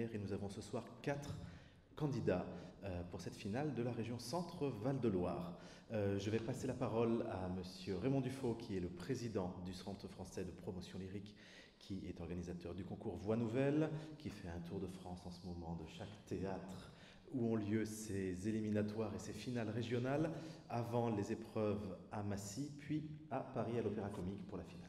hier et nous avons ce soir 4 candidats pour cette finale de la région Centre-Val de Loire. Je vais passer la parole à Monsieur Raymond Dufaux, qui est le président du Centre français de promotion lyrique, qui est organisateur du concours Voix Nouvelle, qui fait un tour de France en ce moment de chaque théâtre où ont lieu ces éliminatoires et ces finales régionales, avant les épreuves à Massy, puis à Paris à l'Opéra Comique pour la finale.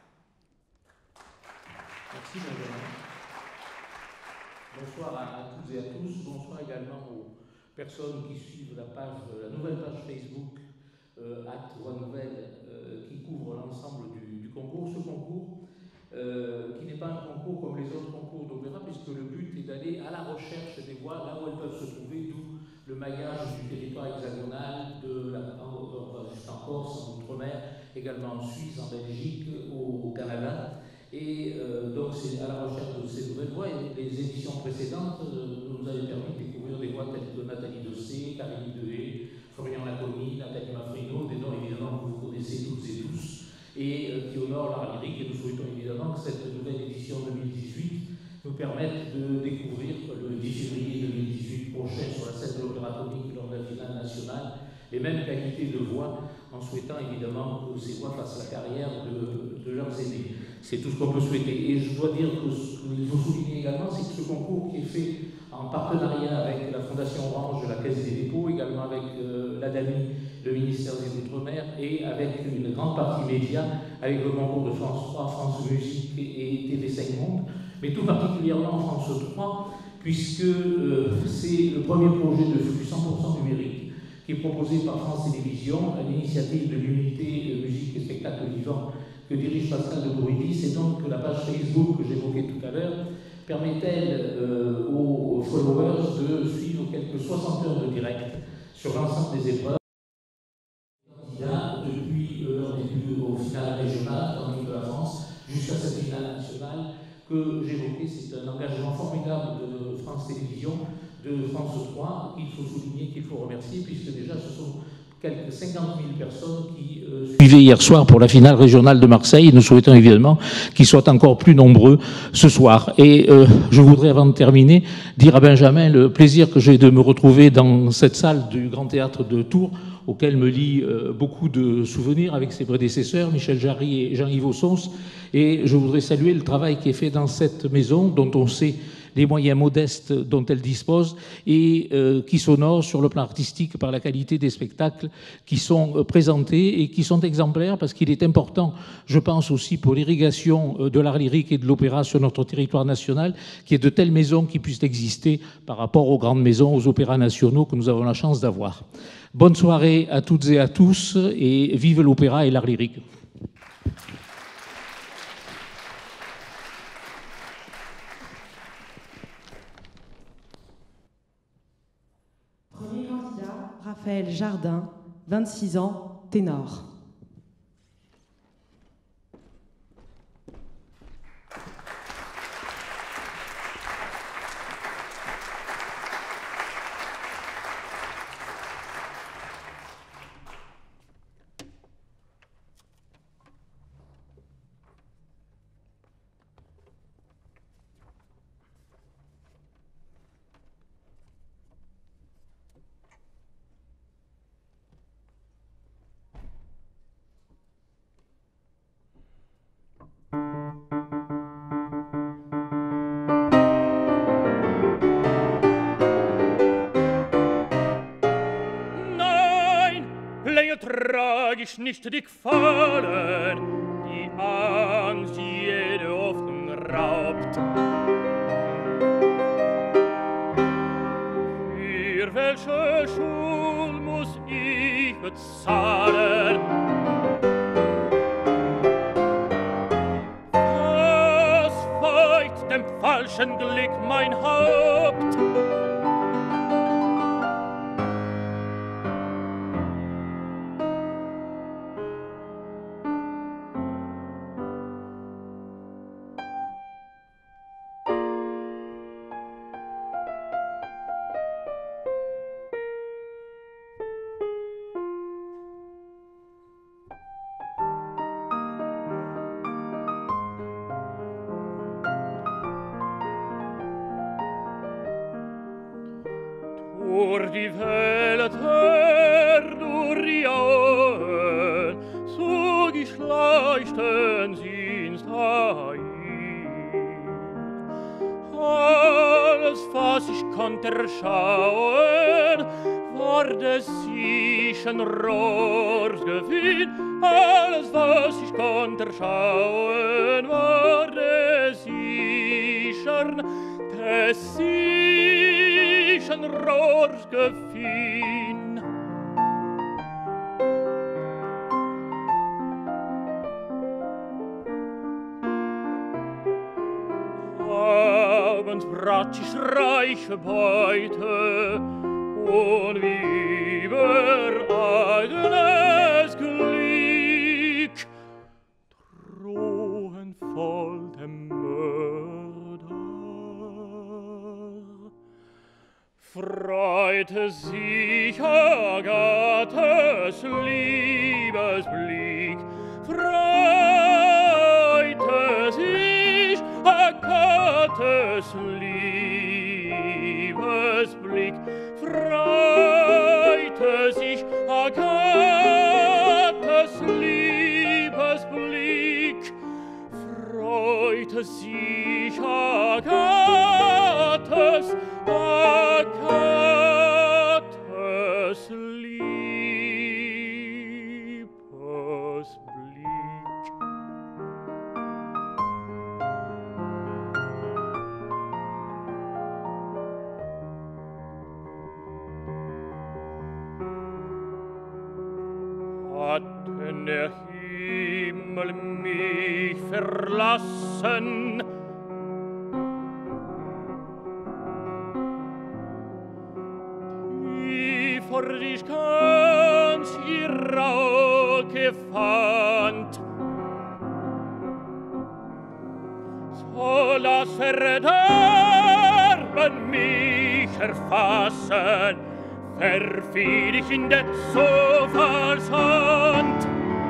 Merci Benjamin. Bonsoir à toutes et à tous. Bonsoir également aux personnes qui suivent la nouvelle page Facebook Voix Nouvelle qui couvre l'ensemble du concours. Ce concours qui n'est pas un concours comme les autres concours d'opéra, puisque le but est d'aller à la recherche des voix là où elles peuvent se trouver, d'où le maillage du territoire hexagonal, jusqu'en Corse, en Outre-mer, également en Suisse, en Belgique, au Canada. Et donc c'est à la recherche de ces nouvelles voix. Et les éditions précédentes nous avaient permis de découvrir des voix telles que Nathalie Dessay, Karine Dehé, Florian Laconi, Nathalie Mafrino, des noms évidemment que vous connaissez toutes et tous, et qui honorent l'art lyrique. Et nous souhaitons évidemment que cette nouvelle édition 2018 nous permette de découvrir le 10 février 2018 prochain sur la scène de l'Opéra Comique lors de la finale nationale les mêmes qualités de voix, en souhaitant évidemment que ces voix fassent la carrière de leurs aînés. C'est tout ce qu'on peut souhaiter. Et je dois dire que ce qu'il faut souligner également, c'est que ce concours qui est fait en partenariat avec la Fondation Orange de la Caisse des dépôts, également avec l'ADAMI, le ministère des Outre-mer, et avec une grande partie média, avec le concours de France 3, France Musique et TV5 Monde, mais tout particulièrement France 3, puisque c'est le premier projet de flux 100% numérique qui est proposé par France Télévisions à l'initiative de l'unité musique et spectacle vivant que dirige Pascal de Bourridis. Et donc la page Facebook que j'évoquais tout à l'heure permet-elle aux followers de suivre quelques 60 heures de direct sur l'ensemble des épreuves. Depuis leur début au final régional dans l'île de la France jusqu'à cette finale nationale que j'évoquais. C'est un engagement formidable de France Télévisions, de France 3, qu'il faut souligner, qu'il faut remercier, puisque déjà ce sont quelques 50 000 personnes qui suivaient hier soir pour la finale régionale de Marseille. Nous souhaitons évidemment qu'ils soient encore plus nombreux ce soir. Et je voudrais, avant de terminer, dire à Benjamin le plaisir que j'ai de me retrouver dans cette salle du Grand Théâtre de Tours, auquel me lie beaucoup de souvenirs avec ses prédécesseurs, Michel Jarry et Jean-Yves Ossons. Et je voudrais saluer le travail qui est fait dans cette maison, dont on sait les moyens modestes dont elle dispose et qui s'honore sur le plan artistique par la qualité des spectacles qui sont présentés et qui sont exemplaires, parce qu'il est important, je pense aussi pour l'irrigation de l'art lyrique et de l'opéra sur notre territoire national, qu'il y ait de telles maisons qui puissent exister par rapport aux grandes maisons, aux opéras nationaux que nous avons la chance d'avoir. Bonne soirée à toutes et à tous et vive l'opéra et l'art lyrique. Premier candidat, Raphaël Jardin, 26 ans, ténor. Tragisch nicht dich fallen, die Angst jede Hoffnung raubt. Für welche Schuld muss ich bezahlen? Was feucht dem falschen Glück mein Haupt? durch die Welt her, durch die Augen, so geschleuchten sind's dahin. Alles, was ich konnte erschauen, war des sichern Rohrs Gefühl. Alles, was ich konnte erschauen, war des sichern Rohrs Gefühl. Abends brat ich reiche Beute und wie über eigenes Glück drohen voll dem Mörder. Freute sich Agathes Liebesblick, freute sich Agathes Liebesblick, freute sich Agathes Liebesblick, freute sich Agathes Liebesblick. Hat denn der Himmel mich verlassen? Vor dich ganz ihr Auge fand. So lass Verderben mich erfassen, verfiel ich in der Zufallshand.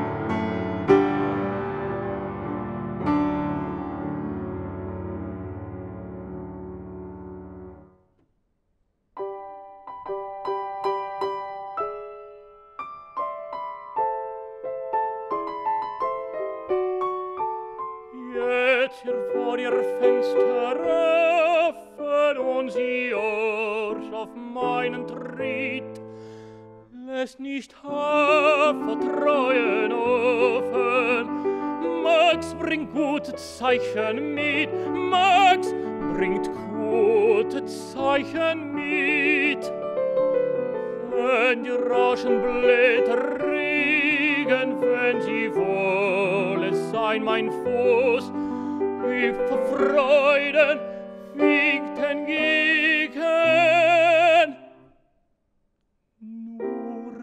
Hier vor ihr Fenster öffnen und sie horcht auf meinen Tritt. Lässt nicht Hafer treuen offen. Max bringt gute Zeichen mit. Max bringt gute Zeichen mit. Wenn die raschen Blätter regen, wenn sie wolle sein mein Fuß, wie vor Freuden winkt entgegen. Nur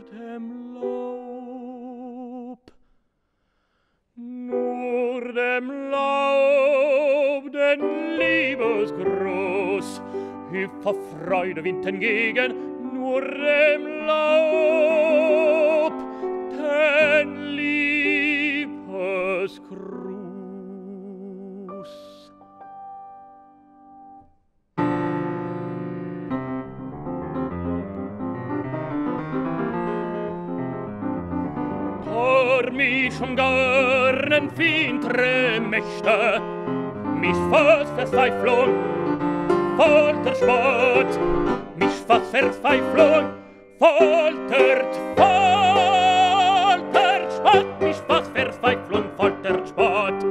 dem Laub, den Liebesgruß, wie vor Freude winkt entgegen. Nur dem Laub, den Liebesgruß. Vor mich umgarnen fintere Mächte, mich fast Verzweiflung, folter Spott, mich fast Verzweiflung, foltert Spott, mich fast Verzweiflung, foltert Spott.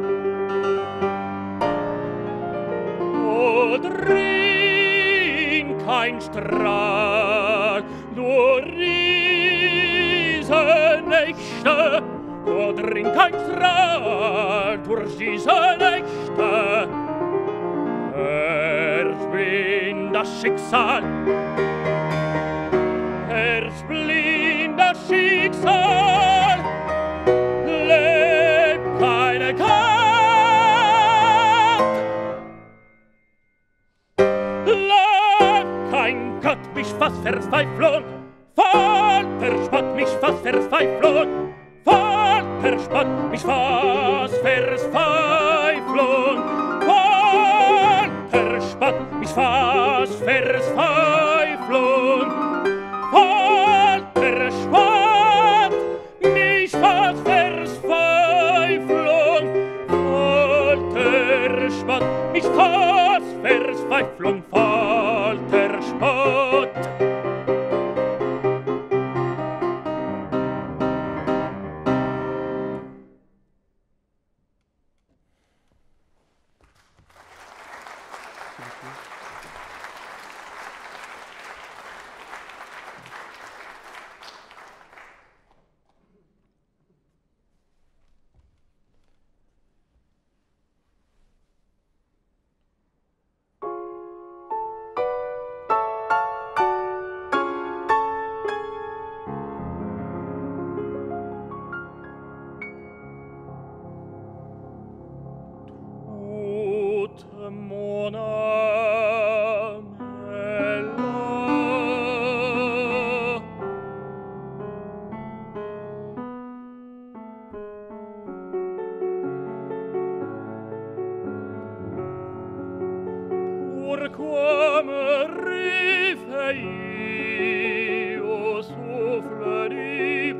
O dring kein Strahl durch diese Nächte, o dring kein Strahl durch diese Nächte. Erblind das Schicksal, erblind das Schicksal, lebt keine Gott, lebt kein Gott, mich fast Verzweiflung, folter Spott, mich fast Verzweiflung, folter Spott, mich fast Verzweiflung, folter Spott, mich fast Verzweiflung. Walter Spott. Mon âme est là. Pourquoi me réveiller au souffle du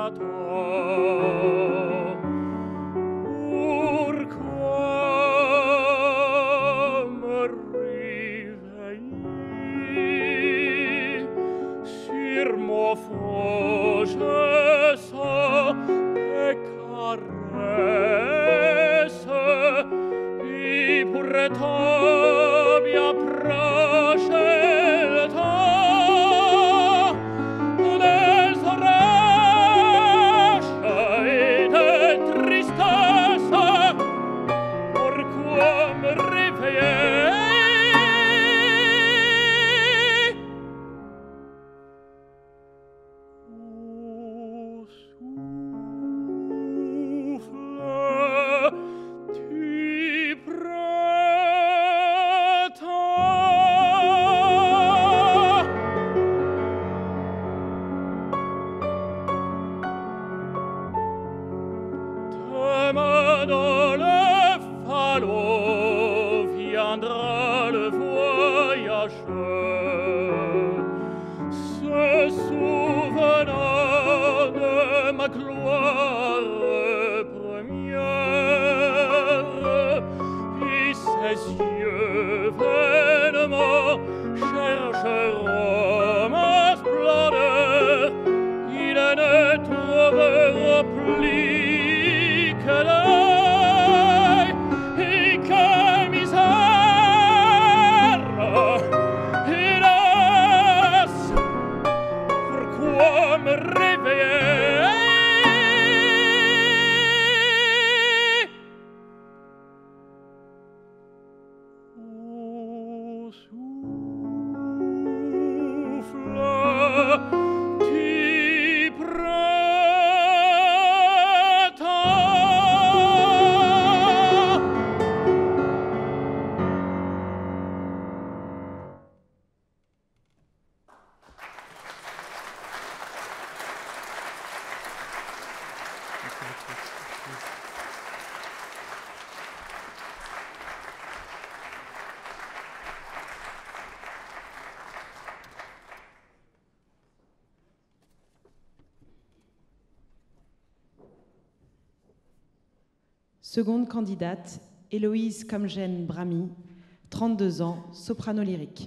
printemps? Pourquoi me réveiller sur mon front? Je sens tes caresses et pourtant bien proche le temps des orages et de tristesse. Pourquoi me réveiller au souffle du printemps? Demain dans le falot viendra le voyageur, se souvenant de ma gloire première, et ses yeux vainement chercheront ma splendeur. Il ne trouvera plus que l'œil et que misère. Hélas, pourquoi me réveiller au souffle du printemps? Seconde candidate, Héloïse Comgène Bramy, 32 ans, soprano lyrique.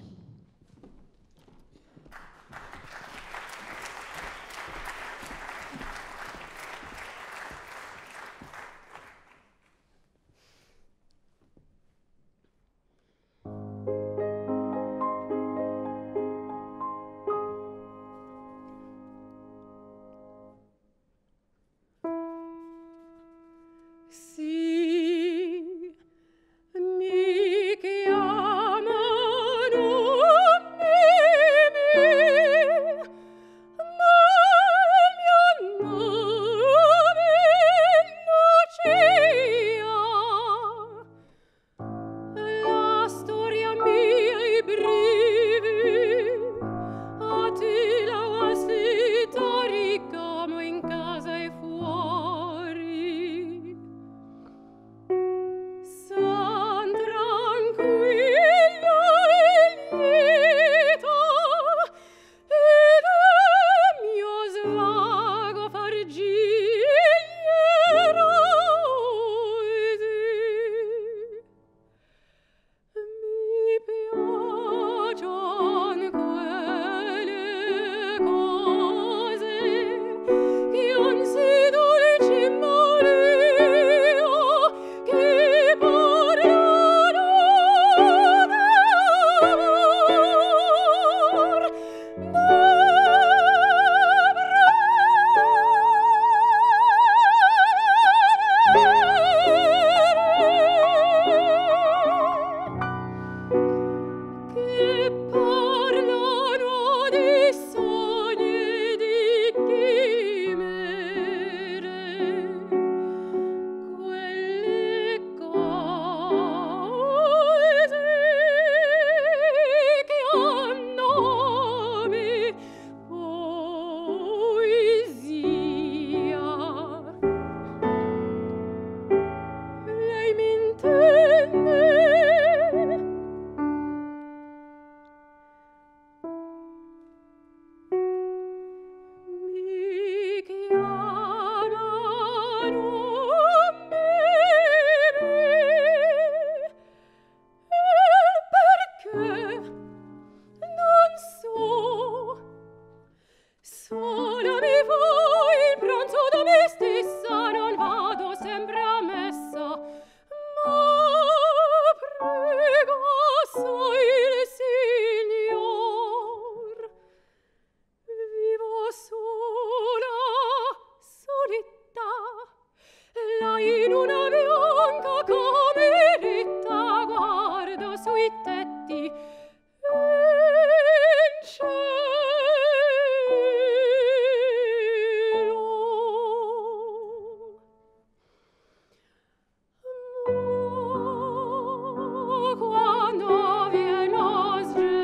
Si mi chiamano in una bianca cameretta guardo sui tetti in cielo. Ma quando viene lo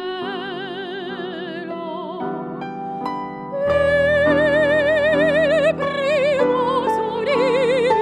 sgelo il primo solirio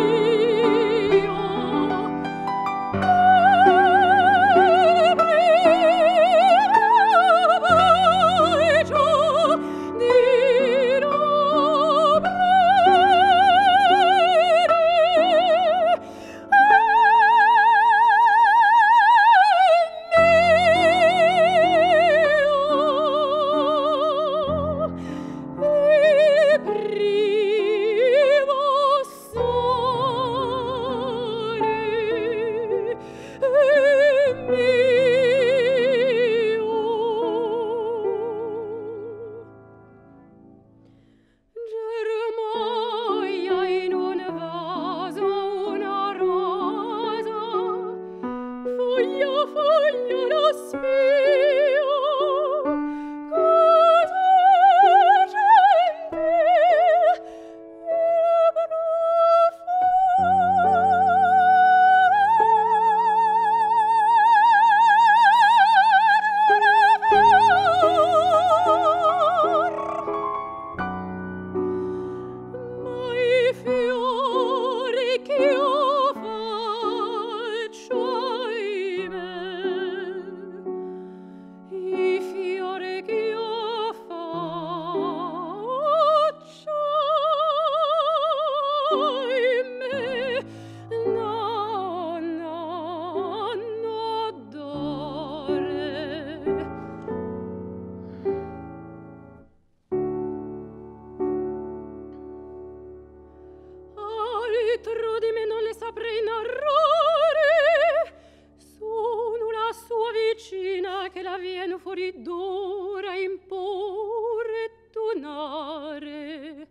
Altro di me non le saprei narrare, sono la sua vicina che la viene fuori d'ora imporre e donare.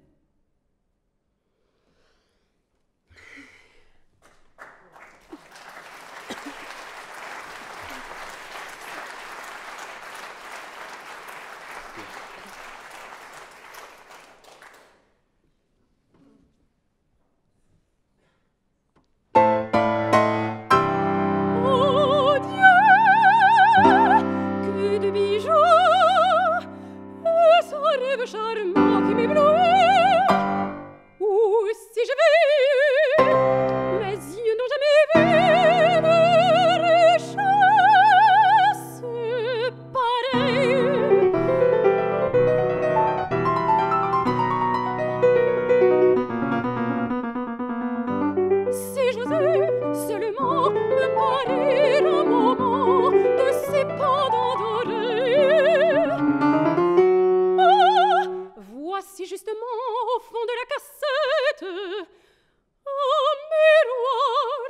Oh Dieu, que de bijoux, et ce rêve charmant qui m'éblouit. Où si je vais, mes yeux n'ont jamais vu de richesse pareille. Si j'osais seulement me parer un moment de ces pendants dorés. Ah, voici justement au fond de la cassette un miroir.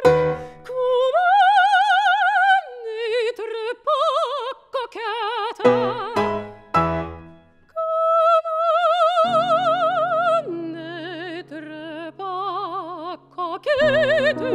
Comment n'être pas coquette? Comment n'être pas coquette?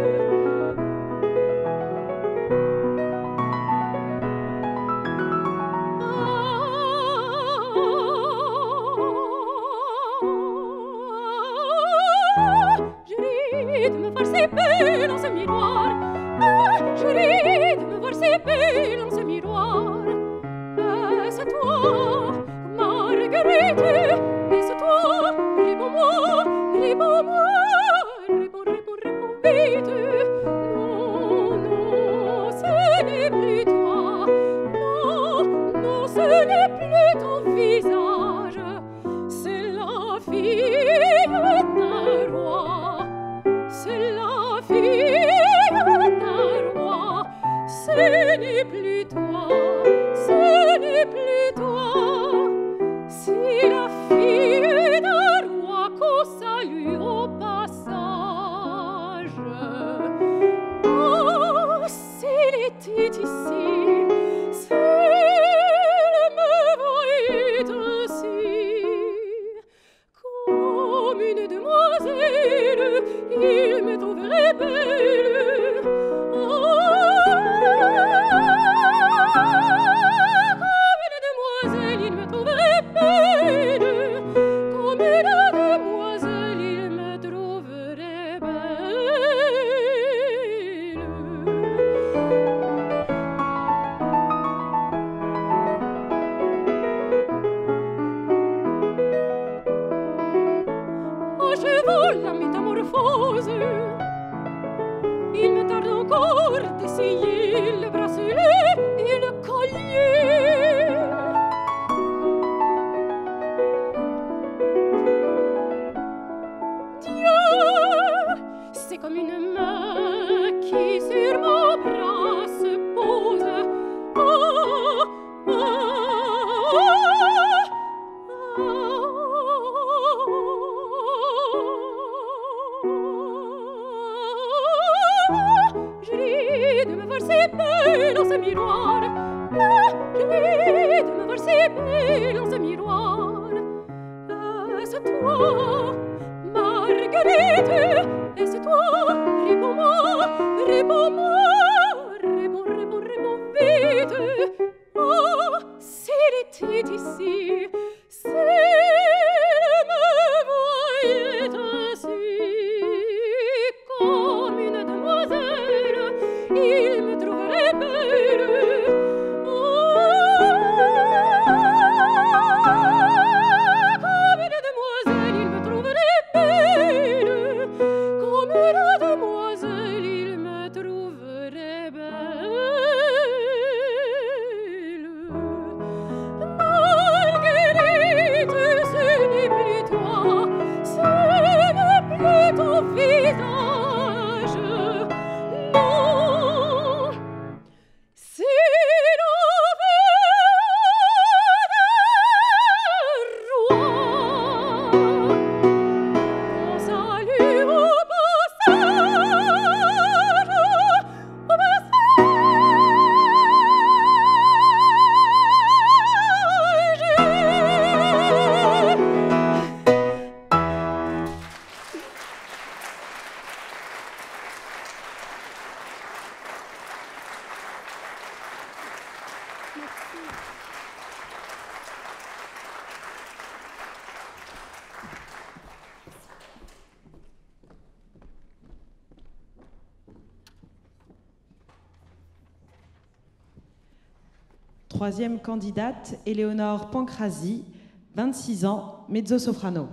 Je ris de me voir si belle dans ce miroir. Ah, je ris de me voir si belle dans ce miroir. Est-ce toi, Marguerite? Est-ce toi? Réponds-moi, réponds-moi, réponds, réponds, réponds vite. Non, non, ce n'est plus toi. Non, non, ce n'est plus ton visage. C'est la fille d'un roi. C'est la fille d'un roi. Ce n'est plus toi. Ce n'est plus toi. C'est la fille d'un roi qu'on salue au passage. Oh, s'il était ici, s'il me voyait dans un miroir. Est-ce toi, Marguerite? Est-ce toi? Réponds-moi, réponds-moi, réponds vite. Oh, s'il était ici, s'il me voyait ainsi, comme une demoiselle, il me trouverait belle. Comme une demoiselle, il me trouverait belle. Comme une demoiselle, il me trouverait belle. Marguerite, ce n'est plus toi, ce n'est plus ton visage. Non, c'est Troisième candidate, Éléonore Pancrazi, 26 ans, mezzo-soprano.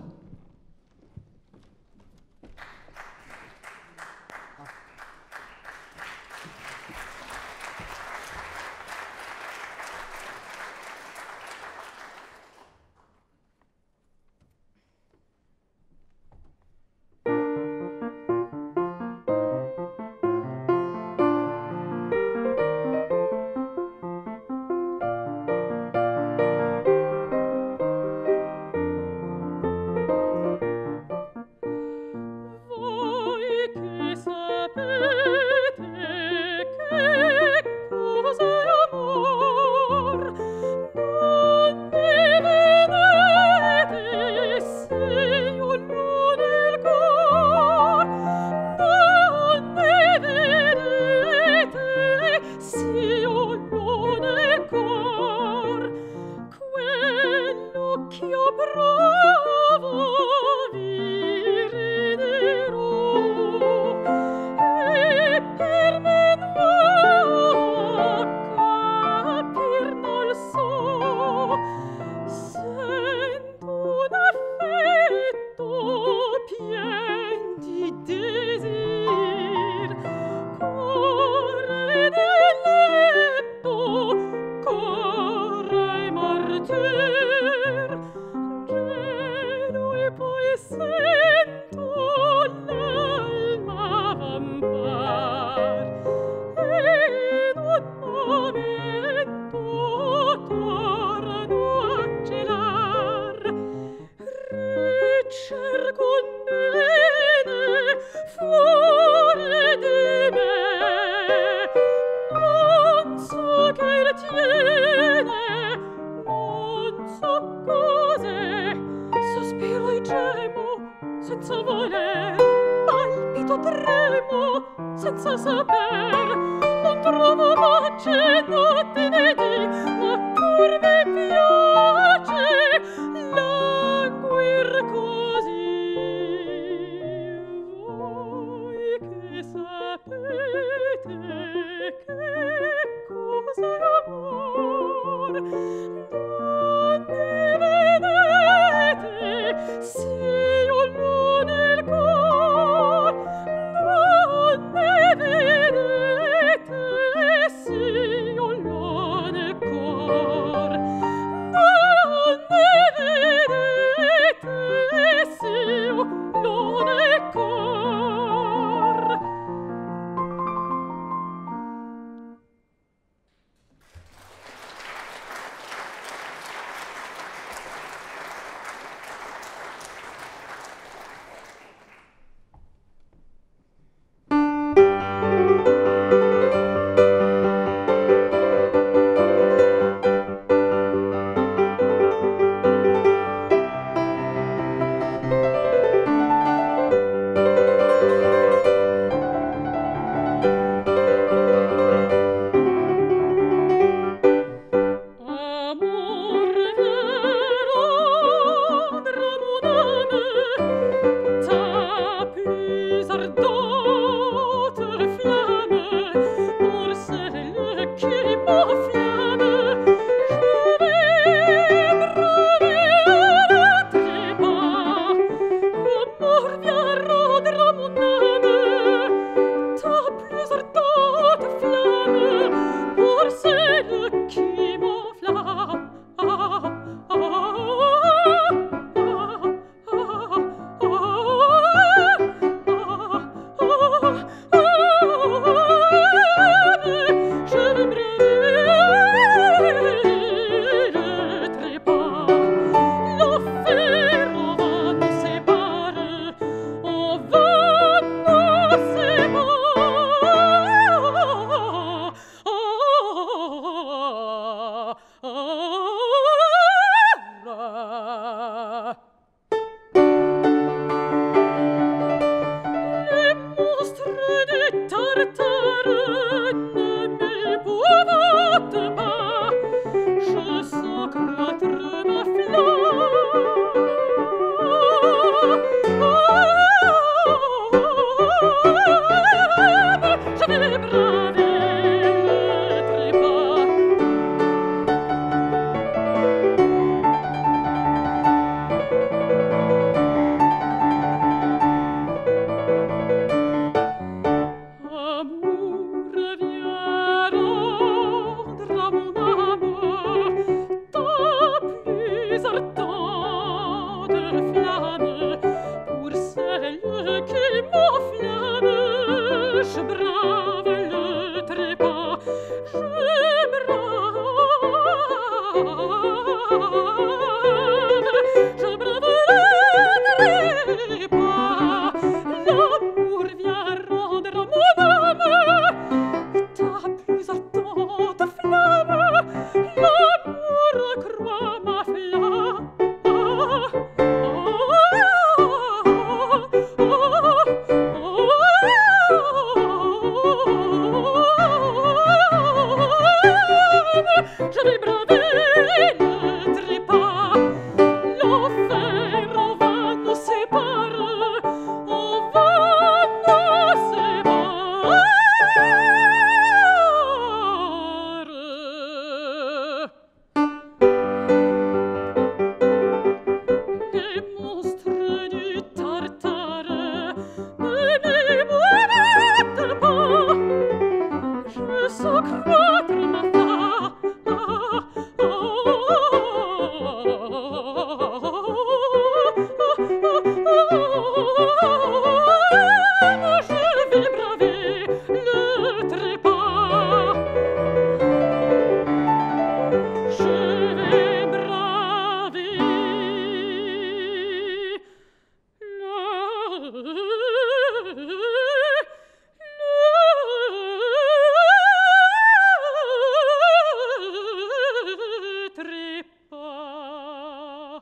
n'aimerai pas.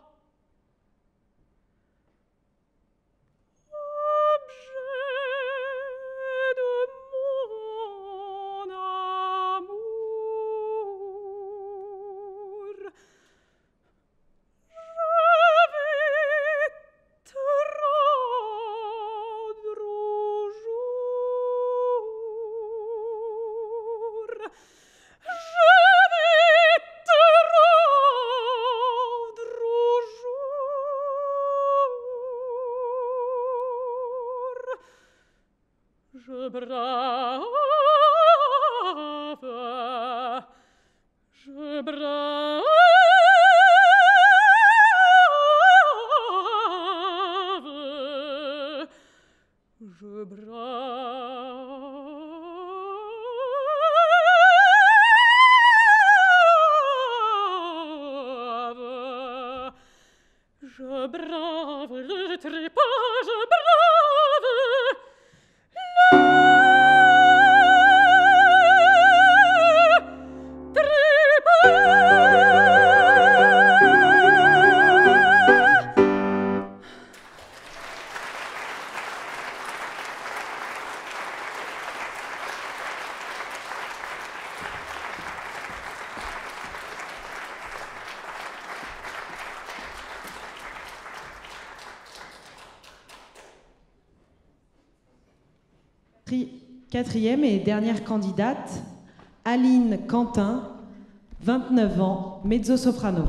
Objet de mon amour, je vais te rendre au jour. Je vais te rendre au jour. Je brave, je brave, je brave le trépas, je brave le trépas. Quatrième et dernière candidate, Aline Quentin, 29 ans, mezzo-soprano.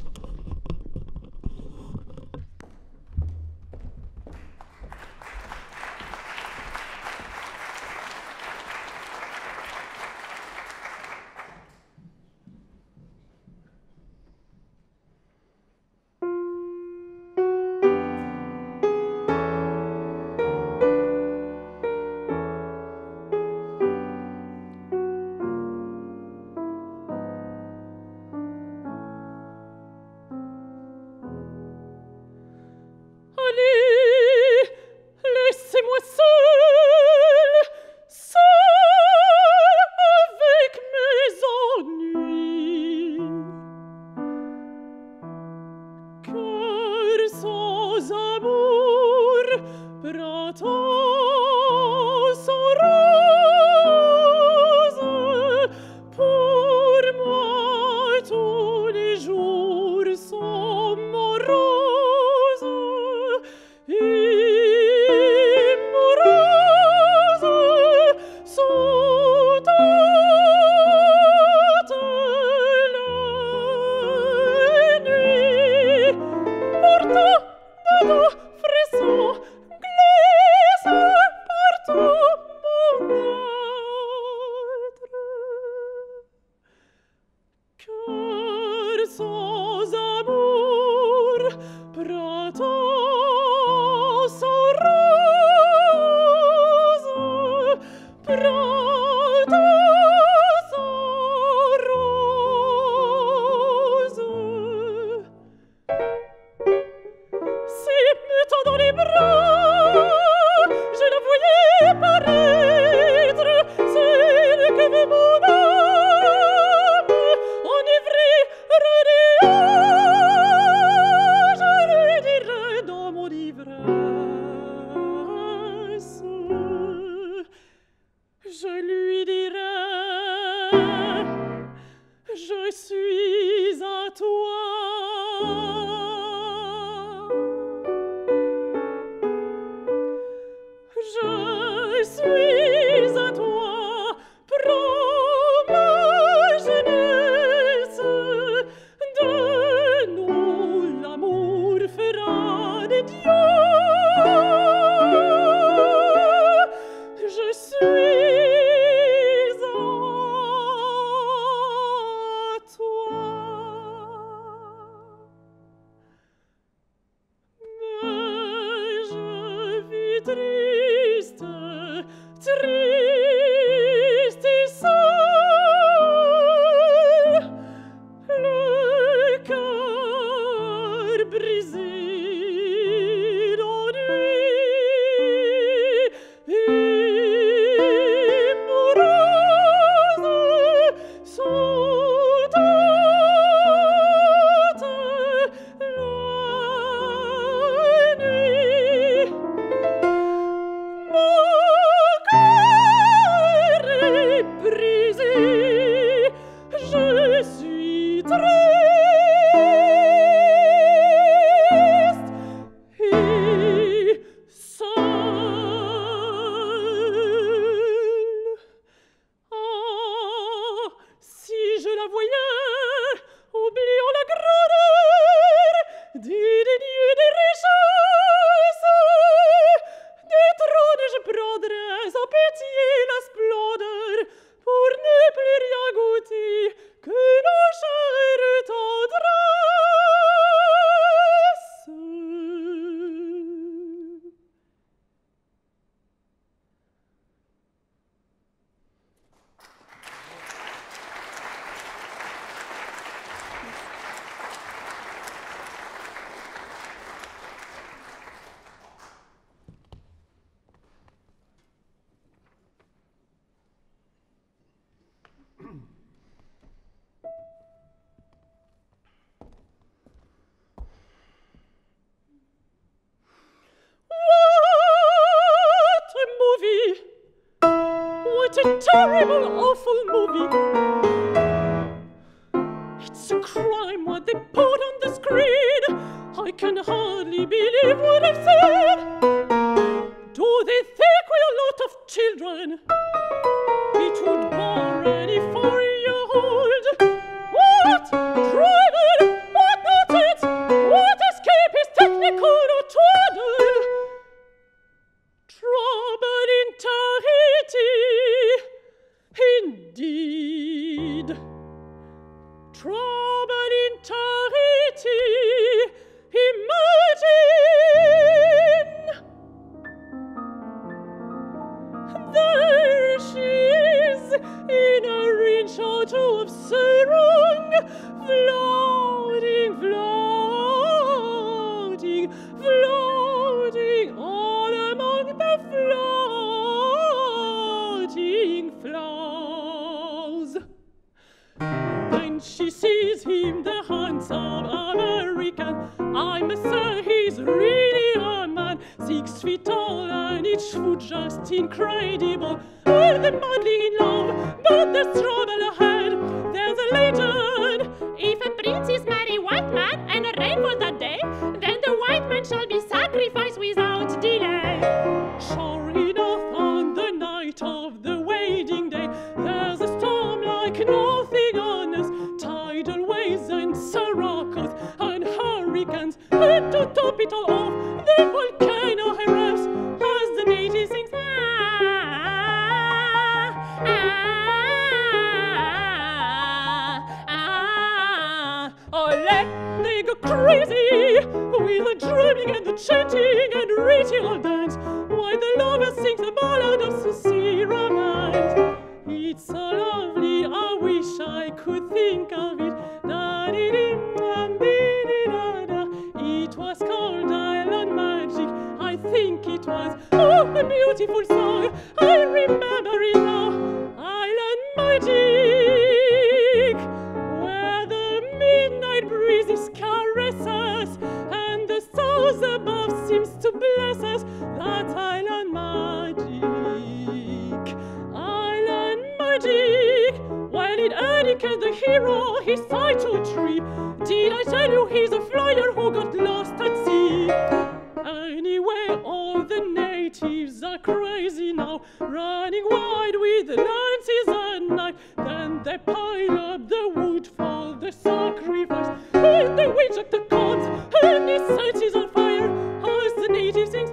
Allez, laissez-moi seul, seul avec mes ennuis. Cœur sans amour, printemps sans rose, pour moi tous les jours sont moroses. Immorose sous toute la nuit. Pourtant, de doux frissons glissent partout mon être. Cœur sans amour, printemps sans rose, printemps sans rose. Si me tendant les bras, je la voyais paraître, celle que veut mon âme, enivrée, reniée, je lui dirais dans mon ivresse, je lui dirais, je suis à toi. Je suis à toi, prends ma jeunesse, de nous l'amour fera des dieux. Je suis à toi. Mais je vis triste, triste et seul, le cœur brisé d'ennui, immorose sous toute terrible, awful movie. It's a crime what they put on the screen. I can hardly believe what I've said. Do they think we're a lot of children? It would bore any 4-year-old. What? Drivel? What nonsense? What escape is technical or twaddle? Trouble in Tahiti, indeed. Trouble in Tahiti, imagine. There she is, in a range out of sarong, floating, floating, floating, all among the floating flowers. When she sees him, the handsome American, I must say he's really a man, 6 feet tall and each foot just incredible. Well, they're madly in love, but there's trouble ahead. There's a legend. If a princess marry white man and a rain for that day, then the white man shall be sacrificed without delay. Sure enough, on the night of the wedding day, there's a storm like nothing on us. Tidal waves and sirocco's and hurricanes, and to top it all off, the volcano erupts as the native sings. They go crazy with the drumming and the chanting and ritual dance, while the lover sings a ballad of sincere romance. It's so lovely, I wish I could think of it. It was called Island Magic, I think it was. Oh, a beautiful song, I remember it now. Island Magic, where the midnight breezes caress us, and the stars above seems to bless us. That's Island Magic, Island Magic. While it indicates the hero, he's tied to a tree. Did I tell you he's a flyer who got lost at sea? Anyway, all the natives are crazy now, running wide with lances and knives. Then they pile up the wood for the sacrifice, and the witch doctor comes and his sense is on fire as the native sings.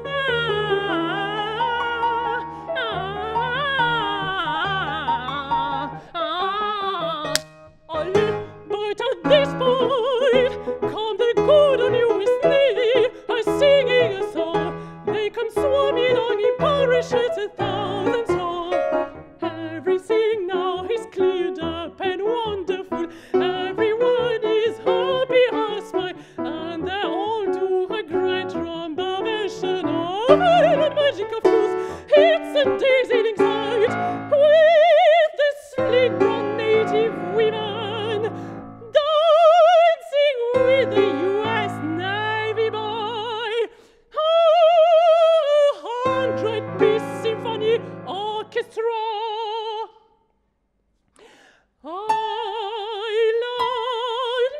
But at this point come the good on US Navy, singing a song. They come swarming on in parachutes 1,000 strong. Everything now is cleared up and wonderful. Everyone is happy as pie, and they all do a great rumba version of Island Magic, of course. It's a dazzling sight with the slick brown native women dancing with the US Navy boy. 100-piece symphony orchestra. Island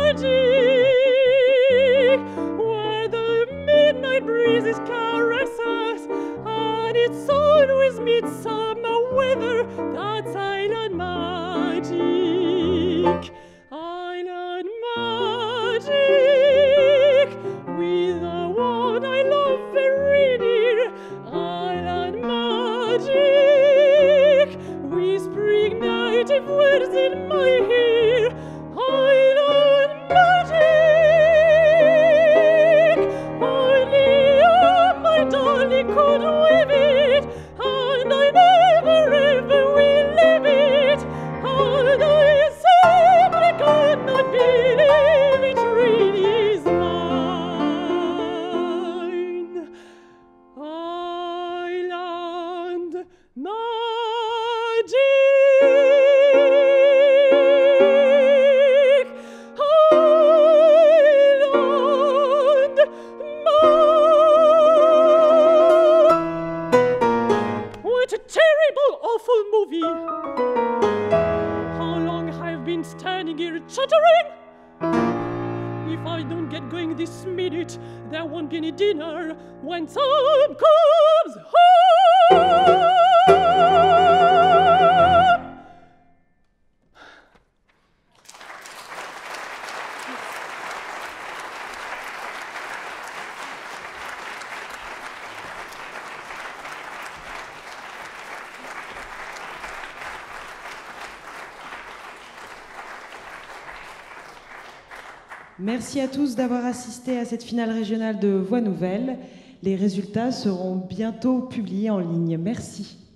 Magic, where the midnight breezes caress us, and it's always midsummer weather. That's Island Magic, Island Magic, with the one I love very dear. Island Magic, whispering native words in my ear. Island Magic. if I don't get going this minute, there won't be any dinner when time comes home. Merci à tous d'avoir assisté à cette finale régionale de Voix Nouvelle. Les résultats seront bientôt publiés en ligne. Merci.